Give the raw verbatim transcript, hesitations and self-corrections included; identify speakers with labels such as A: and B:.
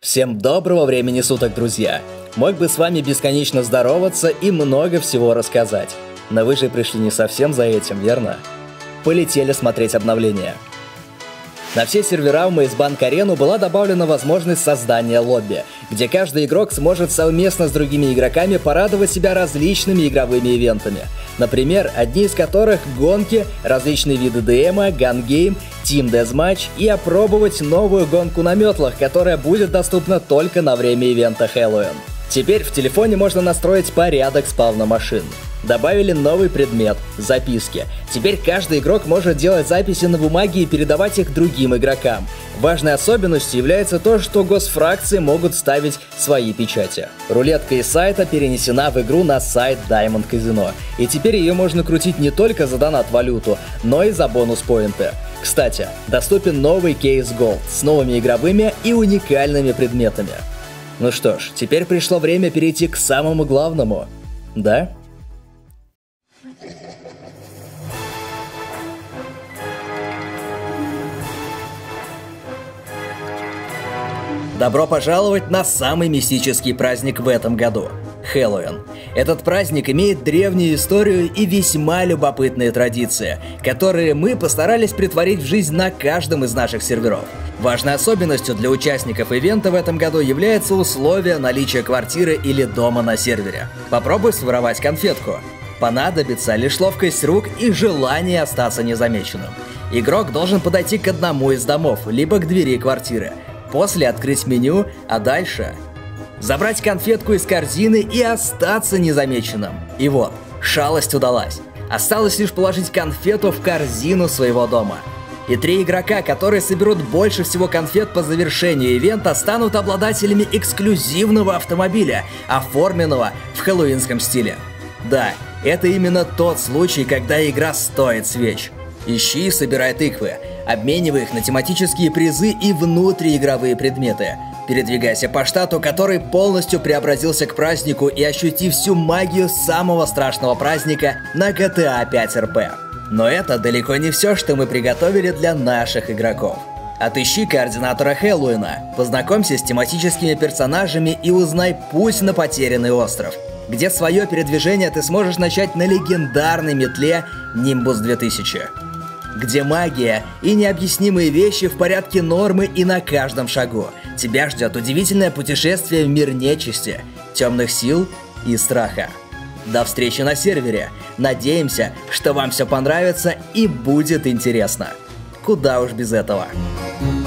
A: Всем доброго времени суток, друзья! Мог бы с вами бесконечно здороваться и много всего рассказать. Но вы же пришли не совсем за этим, верно? Полетели смотреть обновления. На все сервера в Maze Bank была добавлена возможность создания лобби, где каждый игрок сможет совместно с другими игроками порадовать себя различными игровыми ивентами. Например, одни из которых гонки, различные виды ДМа, гангейм, Team Deathmatch и опробовать новую гонку на метлах, которая будет доступна только на время ивента Хэллоуин. Теперь в телефоне можно настроить порядок спавна машин. Добавили новый предмет – записки. Теперь каждый игрок может делать записи на бумаге и передавать их другим игрокам. Важной особенностью является то, что госфракции могут ставить свои печати. Рулетка из сайта перенесена в игру на сайт Diamond Casino. И теперь ее можно крутить не только за донат-валюту, но и за бонус-поинты. Кстати, доступен новый кейс Gold с новыми игровыми и уникальными предметами. Ну что ж, теперь пришло время перейти к самому главному. Да? Добро пожаловать на самый мистический праздник в этом году – Хэллоуин. Этот праздник имеет древнюю историю и весьма любопытные традиции, которые мы постарались притворить в жизнь на каждом из наших серверов. Важной особенностью для участников ивента в этом году является условие наличия квартиры или дома на сервере. Попробуй своровать конфетку. Понадобится лишь ловкость рук и желание остаться незамеченным. Игрок должен подойти к одному из домов, либо к двери квартиры. После открыть меню, а дальше забрать конфетку из корзины и остаться незамеченным. И вот, шалость удалась. Осталось лишь положить конфету в корзину своего дома. И три игрока, которые соберут больше всего конфет по завершению ивента, станут обладателями эксклюзивного автомобиля, оформленного в хэллоуинском стиле. Да, это именно тот случай, когда игра стоит свеч. Ищи и собирай тыквы, обменивай их на тематические призы и внутриигровые предметы. Передвигайся по штату, который полностью преобразился к празднику, и ощути всю магию самого страшного праздника на джи ти эй пять эр пи. Но это далеко не все, что мы приготовили для наших игроков. Отыщи координатора Хэллоуина, познакомься с тематическими персонажами и узнай путь на потерянный остров, где свое передвижение ты сможешь начать на легендарной метле Нимбус две тысячи. Где магия и необъяснимые вещи в порядке нормы и на каждом шагу. Тебя ждет удивительное путешествие в мир нечисти, темных сил и страха. До встречи на сервере. Надеемся, что вам все понравится и будет интересно. Куда уж без этого.